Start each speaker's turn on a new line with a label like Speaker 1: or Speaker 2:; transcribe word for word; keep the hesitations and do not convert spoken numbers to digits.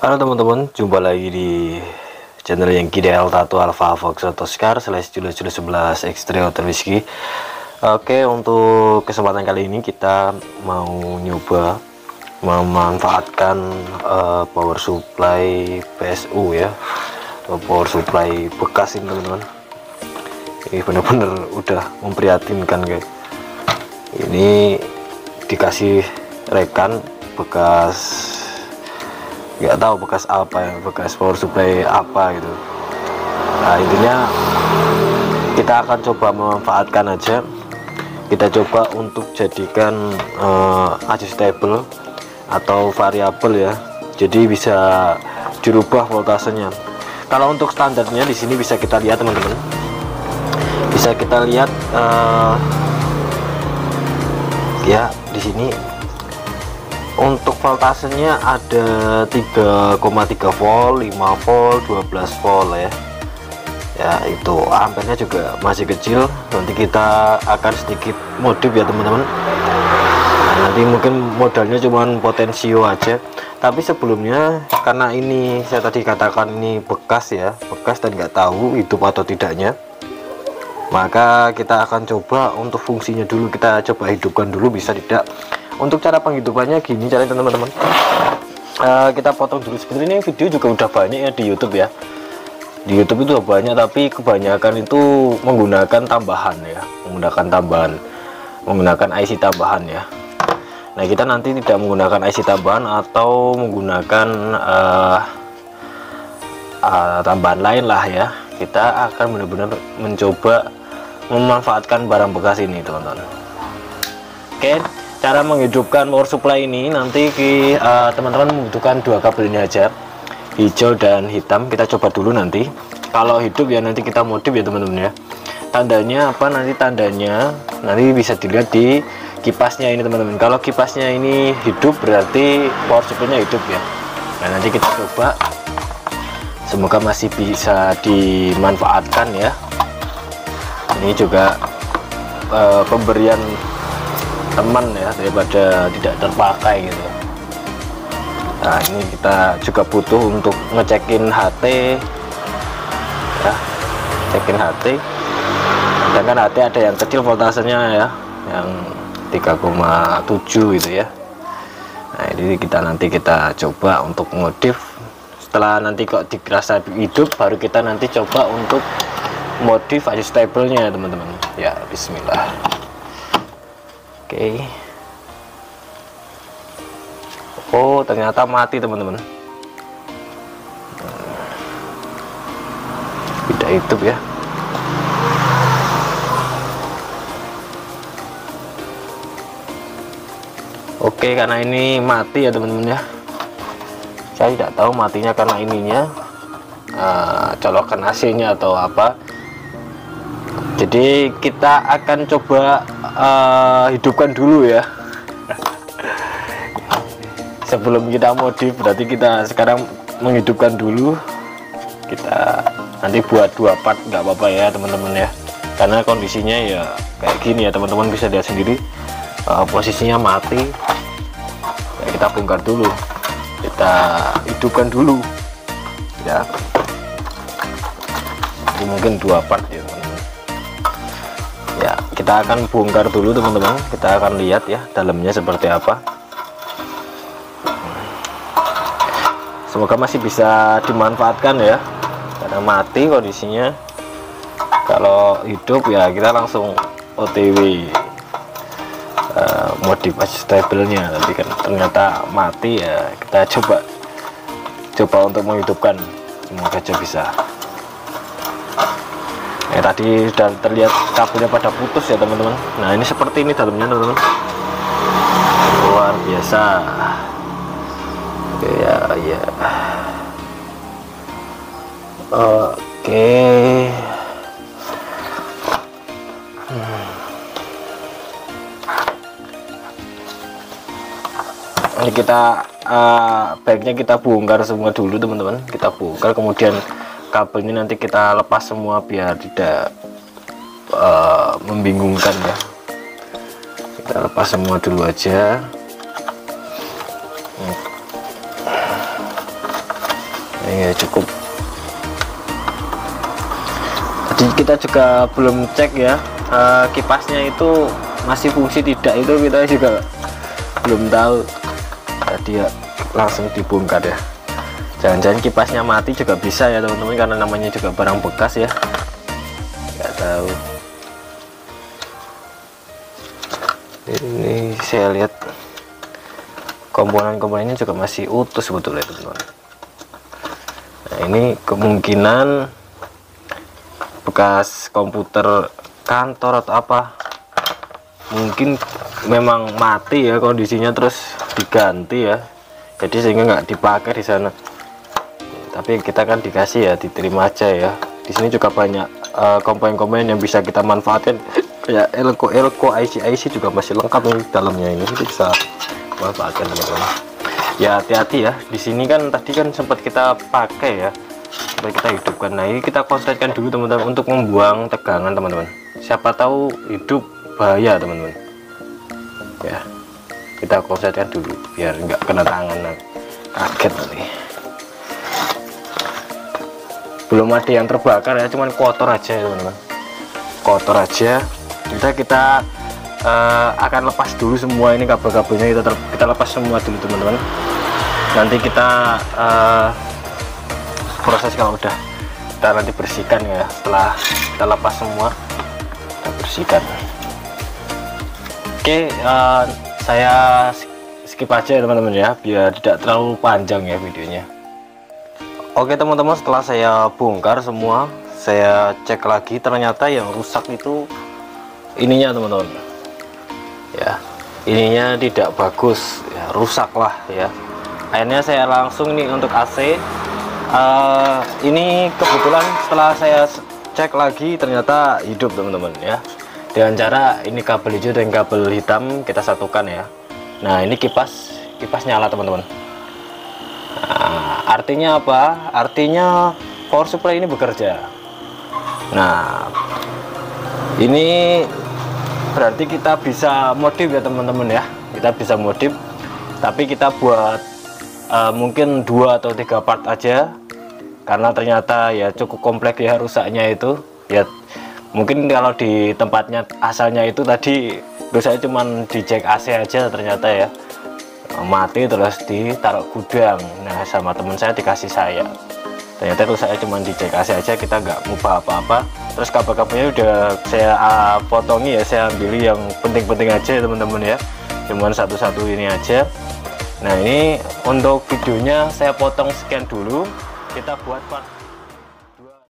Speaker 1: Halo teman-teman, jumpa lagi di channel yang Kidel Tato Alpha Fox Otoscar slash Julius Julius sebelas X-Trio Terwhiskey. Oke, untuk kesempatan kali ini kita mau nyoba memanfaatkan uh, power supply P S U ya, power supply bekas ini teman-teman. Ini benar-benar udah memprihatinkan guys. Ini dikasih rekan bekas, nggak tahu bekas apa ya, bekas power supply apa gitu. Nah intinya kita akan coba memanfaatkan aja, kita coba untuk jadikan uh, adjustable atau variabel ya, jadi bisa dirubah voltasenya. Kalau untuk standarnya di sini bisa kita lihat teman-teman, bisa kita lihat uh, ya di sini untuk voltasenya ada tiga koma tiga volt, lima volt, dua belas volt ya. Ya itu ampernya juga masih kecil. Nanti kita akan sedikit modif ya teman-teman. Nah, nanti mungkin modalnya cuman potensio aja. Tapi sebelumnya karena ini saya tadi katakan ini bekas ya, bekas dan nggak tahu hidup atau tidaknya, maka kita akan coba untuk fungsinya dulu, kita coba hidupkan dulu bisa tidak. Untuk cara penghidupannya gini caranya teman-teman, uh, kita potong dulu. Sebenarnya ini video juga udah banyak ya di YouTube ya, di YouTube itu udah banyak, tapi kebanyakan itu menggunakan tambahan ya, menggunakan tambahan menggunakan I C tambahan ya. Nah kita nanti tidak menggunakan I C tambahan atau menggunakan uh, uh, tambahan lain lah ya. Kita akan benar-benar mencoba memanfaatkan barang bekas ini teman-teman. Oke, cara menghidupkan power supply ini nanti teman-teman uh, membutuhkan dua kabel ini aja, hijau dan hitam. Kita coba dulu, nanti kalau hidup ya nanti kita modif ya teman-teman ya. Tandanya apa nanti, tandanya nanti bisa dilihat di kipasnya ini teman-teman. Kalau kipasnya ini hidup berarti power supply-nya hidup ya. Nah nanti kita coba, semoga masih bisa dimanfaatkan ya. Ini juga uh, pemberian teman ya, daripada tidak terpakai gitu. Nah ini kita juga butuh untuk ngecekin H T ya, cekin H T. Sedangkan H T ada yang kecil voltasenya ya, yang tiga koma tujuh gitu ya. Nah ini kita nanti kita coba untuk modif. Setelah nanti kok dirasa hidup, baru kita nanti coba untuk modif adjustable-nya teman-teman ya. Bismillah. Oke. Okay. Oh ternyata mati teman-teman, tidak hidup ya. Oke, karena ini mati ya teman-teman ya. Saya tidak tahu matinya karena ininya uh, colokan A C-nya atau apa. Jadi kita akan coba uh, hidupkan dulu ya. Sebelum kita modif, berarti kita sekarang menghidupkan dulu. Kita nanti buat dua part nggak apa-apa ya teman-teman ya, karena kondisinya ya kayak gini ya teman-teman, bisa lihat sendiri uh, posisinya mati ya. Kita bongkar dulu, kita hidupkan dulu ya. Ini mungkin dua part ya teman-teman ya. Kita akan bongkar dulu teman-teman, kita akan lihat ya dalamnya seperti apa. Semoga masih bisa dimanfaatkan ya, karena mati kondisinya. Kalau hidup ya kita langsung O T W uh, modif adjustable-nya. Tapi kan ternyata mati ya, kita coba coba untuk menghidupkan, semoga aja bisa. Ya tadi sudah terlihat kabelnya pada putus ya teman-teman. Nah ini seperti ini dalamnya teman-teman, luar biasa. Oke ya ya. Oke. Hmm. Ini kita uh, baiknya kita bongkar semua dulu teman-teman. Kita bongkar, kemudian kabelnya nanti kita lepas semua biar tidak uh, membingungkan ya. Kita lepas semua dulu aja. ya cukup. Jadi kita juga belum cek ya uh, kipasnya itu masih fungsi tidak, itu kita juga belum tahu. Jadi ya langsung dibongkar ya. Jangan-jangan kipasnya mati juga bisa ya teman-teman, karena namanya juga barang bekas ya, nggak tahu. Ini saya lihat komponen-komponennya juga masih utuh sebetulnya teman-teman. Nah ini kemungkinan bekas komputer kantor atau apa, mungkin memang mati ya kondisinya, terus diganti ya, jadi sehingga nggak dipakai di sana. Tapi kita kan dikasih ya, diterima aja ya. Di sini juga banyak komponen-komponen uh, yang bisa kita manfaatkan, kayak elko elko I C I C juga masih lengkap nih dalamnya, ini kita bisa manfaatkan teman-teman. Ya hati-hati ya, di sini kan tadi kan sempat kita pakai ya, supaya kita hidupkan. Nah ini kita konsletkan dulu teman-teman untuk membuang tegangan teman-teman, siapa tahu hidup bahaya teman-teman ya. Kita konsletkan dulu biar nggak kena tangan, kaget nanti. Belum ada yang terbakar ya, cuman kotor aja teman-teman, kotor aja. Kita kita uh, akan lepas dulu semua ini kabel-kabelnya, kita kita lepas semua dulu teman-teman. Nanti kita uh, proses kalau udah kita nanti bersihkan ya, setelah kita lepas semua kita bersihkan. Oke, uh, saya skip aja ya teman-teman ya, biar tidak terlalu panjang ya videonya. Oke teman-teman, setelah saya bongkar semua, saya cek lagi, ternyata yang rusak itu ininya teman-teman ya, ininya tidak bagus ya, rusak lah ya. Akhirnya saya langsung nih untuk A C. Uh, ini kebetulan setelah saya cek lagi ternyata hidup teman-teman ya, dengan cara ini kabel hijau dan kabel hitam kita satukan ya. Nah ini kipas kipas nyala teman-teman. Nah, artinya apa? Artinya power supply ini bekerja. Nah ini berarti kita bisa modif ya teman-teman ya, kita bisa modif, tapi kita buat uh, mungkin dua atau tiga part aja, karena ternyata ya cukup kompleks ya rusaknya itu ya. Mungkin kalau di tempatnya asalnya itu tadi rusaknya cuman dicek A C aja, ternyata ya mati terus ditaruh gudang. Nah sama teman saya dikasih saya, ternyata rusaknya cuman dicek A C aja, kita nggak ngubah apa-apa. Terus kabel-kabelnya udah saya uh, potongi ya, saya ambil yang penting-penting aja ya teman-teman ya, cuman satu-satu ini aja. Nah ini untuk videonya saya potong sekian dulu, kita buat part